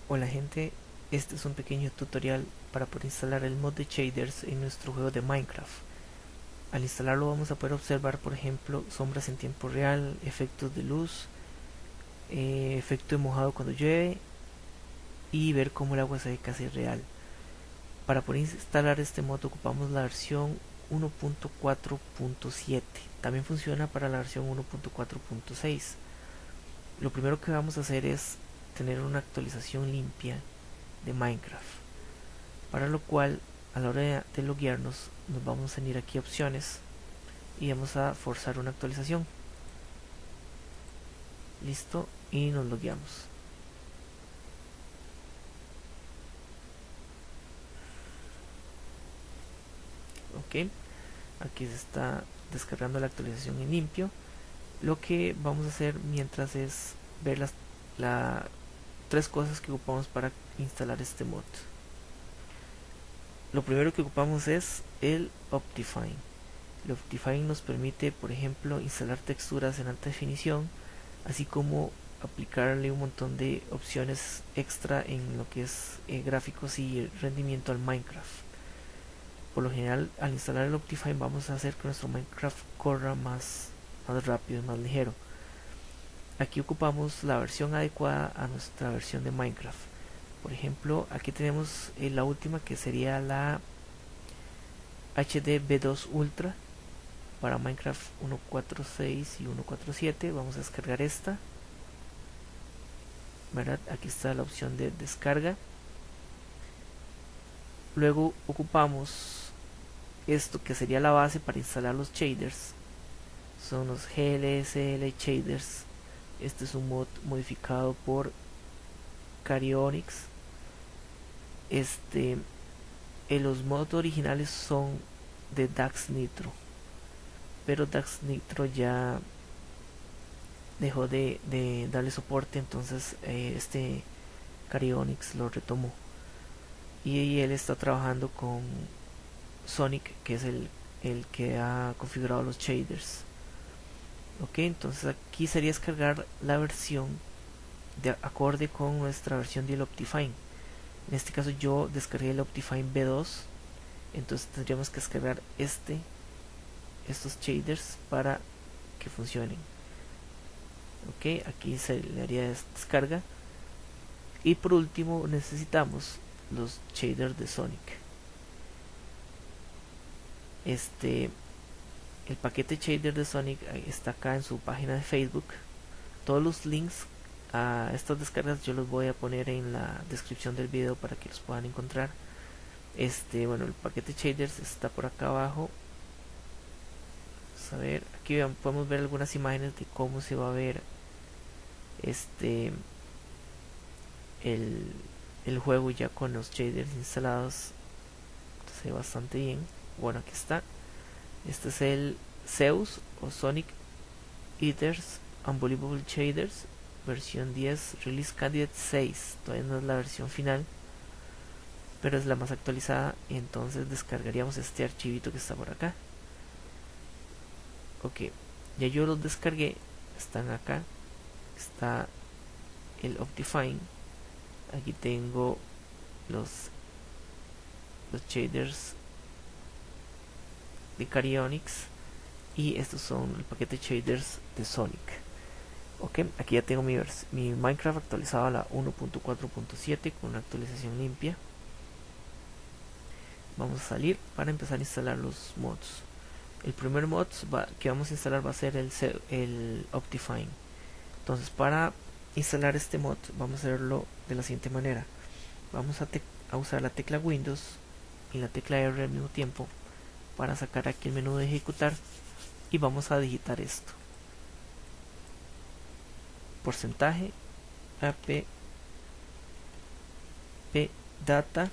Hola gente, este es un pequeño tutorial para poder instalar el mod de shaders en nuestro juego de Minecraft. Al instalarlo vamos a poder observar, por ejemplo, sombras en tiempo real, efectos de luz, efecto de mojado cuando llueve y ver cómo el agua se ve casi real. Para poder instalar este mod ocupamos la versión 1.4.7. También funciona para la versión 1.4.6. Lo primero que vamos a hacer es tener una actualización limpia de Minecraft, para lo cual a la hora de loguearnos nos vamos a venir aquí a opciones y vamos a forzar una actualización. Listo, y nos logueamos. Ok, aquí se está descargando la actualización en limpio. Lo que vamos a hacer mientras es ver las tres cosas que ocupamos para instalar este mod. Lo primero que ocupamos es el Optifine. El Optifine nos permite, por ejemplo, instalar texturas en alta definición, así como aplicarle un montón de opciones extra en lo que es gráficos y rendimiento al Minecraft. Por lo general, al instalar el Optifine vamos a hacer que nuestro Minecraft corra más rápido y más ligero. Aquí ocupamos la versión adecuada a nuestra versión de Minecraft. Por ejemplo, aquí tenemos la última, que sería la HD V2 Ultra para Minecraft 1.4.6 y 1.4.7. Vamos a descargar esta, ¿verdad? Aquí está la opción de descarga. Luego ocupamos esto, que sería la base para instalar los shaders. Son los GLSL shaders. Este es un mod modificado por Carionics. Los mods originales son de Dax Nitro, pero Dax Nitro ya dejó de darle soporte, entonces Carionics lo retomó y él está trabajando con Sonic, que es el que ha configurado los shaders. Ok, entonces aquí sería descargar la versión de acorde con nuestra versión del Optifine. En este caso yo descargué el Optifine V2, entonces tendríamos que descargar estos shaders para que funcionen. Ok, aquí se le haría descarga. Y por último necesitamos los shaders de Sonic. El paquete shader de Sonic está acá en su página de Facebook. Todos los links a estas descargas yo los voy a poner en la descripción del video para que los puedan encontrar. Bueno, el paquete shaders está por acá abajo. Vamos a ver, aquí podemos ver algunas imágenes de cómo se va a ver el juego ya con los shaders instalados. Se ve bastante bien. Bueno, aquí está. Este es el Zeus o Sonic Eaters Unbelievable Shaders versión 10 Release Candidate 6. Todavía no es la versión final, pero es la más actualizada. Entonces descargaríamos este archivito que está por acá. Ok, ya yo los descargué. Están acá. Está el Optifine. Aquí tengo los shaders de Carionics, y estos son el paquete shaders de Sonic. Ok, aquí ya tengo mi Minecraft actualizado a la 1.4.7 con una actualización limpia. Vamos a salir para empezar a instalar los mods. El primer mod que vamos a instalar va a ser el Optifine. Entonces, para instalar este mod vamos a hacerlo de la siguiente manera. Vamos a usar la tecla Windows y la tecla R al mismo tiempo para sacar aquí el menú de ejecutar, y vamos a digitar esto: porcentaje app data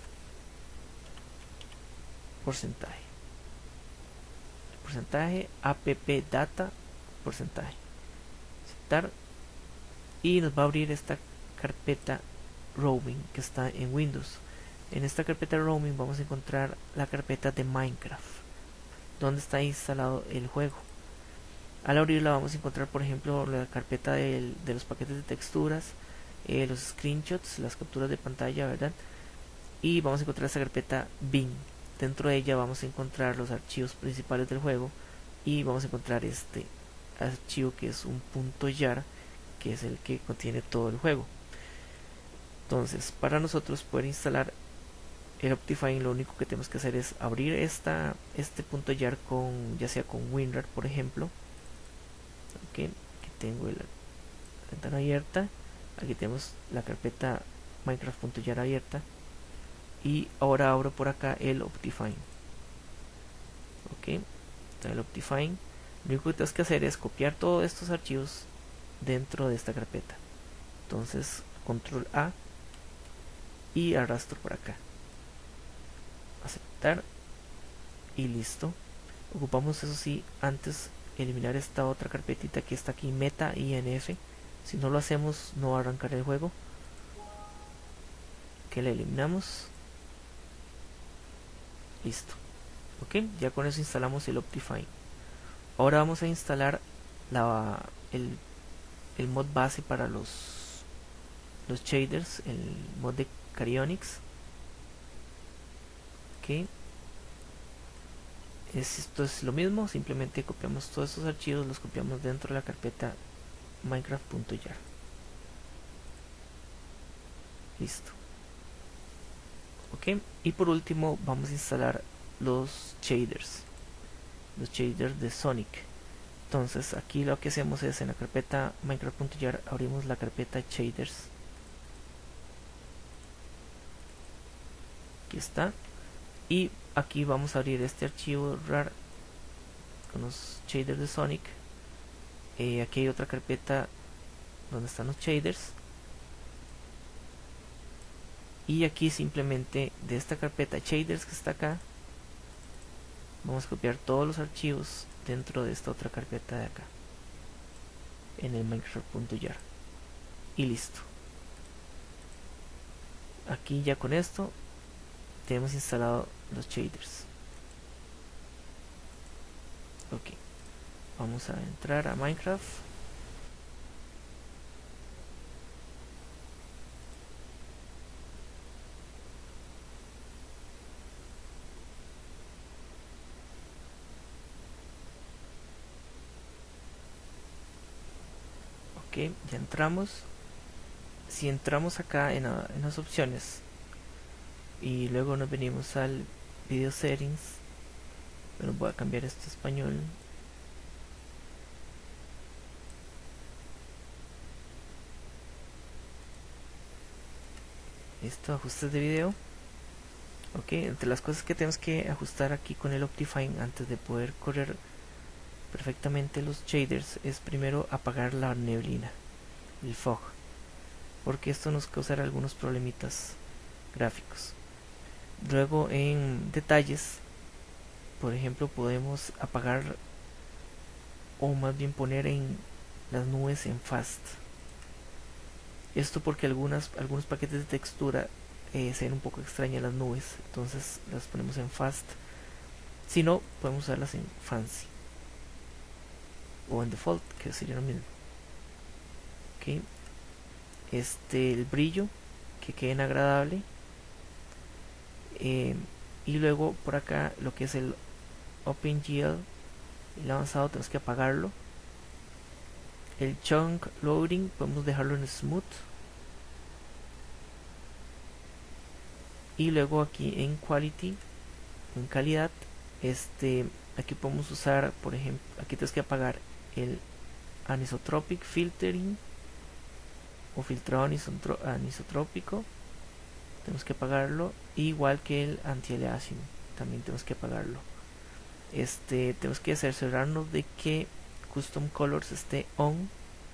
porcentaje app data porcentaje, aceptar, y nos va a abrir esta carpeta roaming que está en Windows. En esta carpeta roaming vamos a encontrar la carpeta de Minecraft, donde está instalado el juego. Al abrirla vamos a encontrar, por ejemplo, la carpeta de los paquetes de texturas, los screenshots, las capturas de pantalla, ¿verdad? Y vamos a encontrar esta carpeta bin. Dentro de ella vamos a encontrar los archivos principales del juego y vamos a encontrar este archivo que es un .jar, que es el que contiene todo el juego. Entonces, para nosotros poder instalar el Optifine, lo único que tenemos que hacer es abrir este .jar con, ya sea con WinRAR, por ejemplo. Aquí tengo la ventana abierta, aquí tenemos la carpeta Minecraft.jar abierta, y ahora abro por acá el Optifine. Ok, está el Optifine. Lo único que tenemos que hacer es copiar todos estos archivos dentro de esta carpeta. Entonces, control A y arrastro por acá, aceptar y listo. Ocupamos, eso sí, antes eliminar esta otra carpetita que está aquí, meta inf. Si no lo hacemos, no va a arrancar el juego. Que la eliminamos. Listo. Ok, ya con eso instalamos el Optifine. Ahora vamos a instalar el mod base para los shaders, el mod de Cryonics. Ok, esto es lo mismo, simplemente copiamos todos estos archivos, los copiamos dentro de la carpeta Minecraft.jar. Listo. Ok, y por último vamos a instalar los shaders de Sonic. Entonces aquí lo que hacemos es, en la carpeta Minecraft.jar abrimos la carpeta shaders. Aquí está. Y aquí vamos a abrir este archivo RAR con los shaders de Sonic. Aquí hay otra carpeta donde están los shaders. Y aquí simplemente de esta carpeta shaders que está acá, vamos a copiar todos los archivos dentro de esta otra carpeta de acá, en el Minecraft.jar. Y listo. Aquí ya con esto tenemos instalado los shaders. Ok, vamos a entrar a Minecraft. Ok, ya entramos. Si entramos acá en las opciones y luego nos venimos al video settings, bueno, voy a cambiar esto a español. Listo, ajustes de video. Ok, entre las cosas que tenemos que ajustar aquí con el Optifine antes de poder correr perfectamente los shaders es primero apagar la neblina, el fog, porque esto nos causará algunos problemitas gráficos. Luego en detalles, por ejemplo, podemos apagar, o más bien poner en las nubes en fast. Esto porque algunos paquetes de textura se ven un poco extrañas las nubes, entonces las ponemos en fast. Si no, podemos usarlas en fancy o en default, que sería lo mismo. Ok, el brillo, que queden agradable. Y luego por acá lo que es el OpenGL, el avanzado, tenemos que apagarlo. El chunk loading podemos dejarlo en smooth. Y luego aquí en quality, en calidad, aquí podemos usar, por ejemplo, aquí tenemos que apagar el anisotropic filtering o filtrado anisotrópico, tenemos que apagarlo, igual que el anti-aliasing, también tenemos que apagarlo. Tenemos que cerciorarnos de que custom colors esté on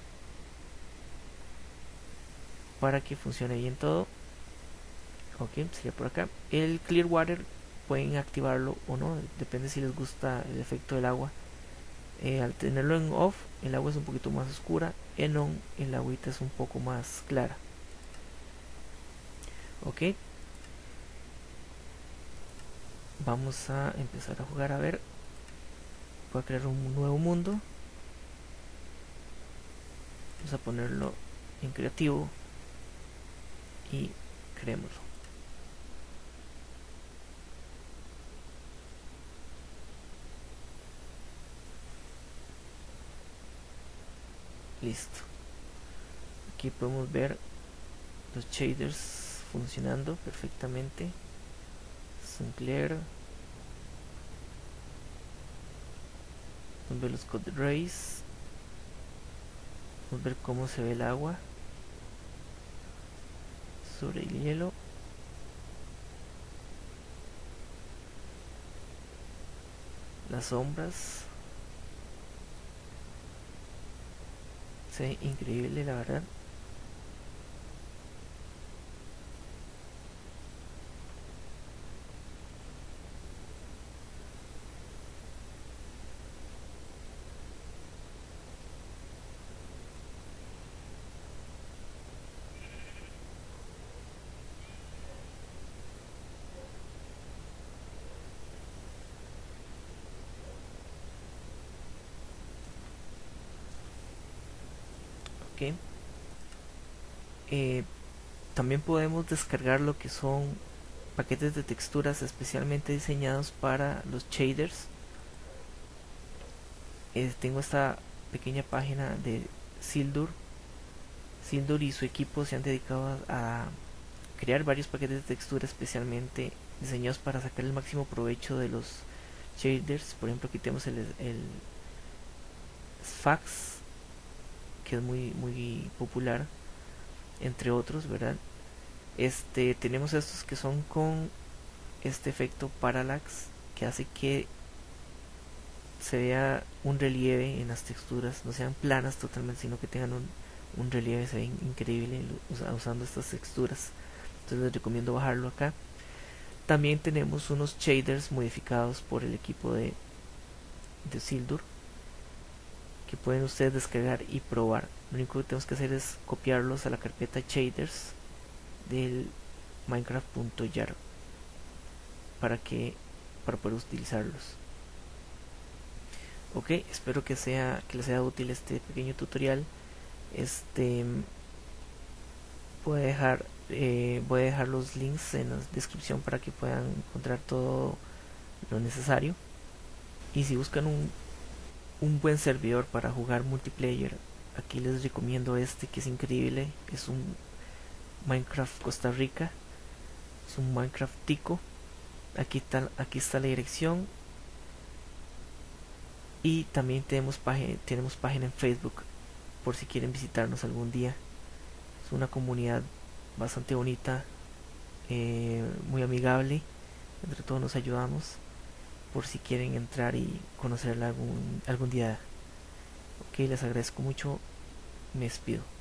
para que funcione bien todo. Ok, sería por acá. El clear water pueden activarlo o no, depende si les gusta el efecto del agua. Al tenerlo en off, el agua es un poquito más oscura, en on, el agüita es un poco más clara. Ok, vamos a empezar a jugar. A ver, voy a crear un nuevo mundo. Vamos a ponerlo en creativo. y creémoslo. Listo. Aquí podemos ver los shaders funcionando perfectamente. Sinclair. Podemos ver los code rays. Podemos ver cómo se ve el agua sobre el hielo. Las sombras. Se ve increíble, la verdad. Ok. También podemos descargar lo que son paquetes de texturas especialmente diseñados para los shaders. Tengo esta pequeña página de Sildur. Sildur y su equipo se han dedicado a crear varios paquetes de textura especialmente diseñados para sacar el máximo provecho de los shaders. Por ejemplo, aquí tenemos el Sphax, que es muy popular, entre otros, ¿verdad? Tenemos estos que son con este efecto parallax, que hace que se vea un relieve en las texturas, no sean planas totalmente, sino que tengan un relieve, se ve increíble usando estas texturas. Entonces les recomiendo bajarlo acá. También tenemos unos shaders modificados por el equipo de Sildur, que pueden ustedes descargar y probar. Lo único que tenemos que hacer es copiarlos a la carpeta shaders del minecraft.jar para poder utilizarlos. Ok, espero que les sea útil este pequeño tutorial. Voy a dejar los links en la descripción para que puedan encontrar todo lo necesario. Y si buscan un buen servidor para jugar multiplayer, aquí les recomiendo que es increíble. Es un Minecraft Costa Rica, es un Minecraft tico. Aquí está la dirección. Y también tenemos página en Facebook por si quieren visitarnos algún día. Es una comunidad bastante bonita, muy amigable. Entre todos nos ayudamos por si quieren entrar y conocerla algún día. Ok, les agradezco mucho. Me despido.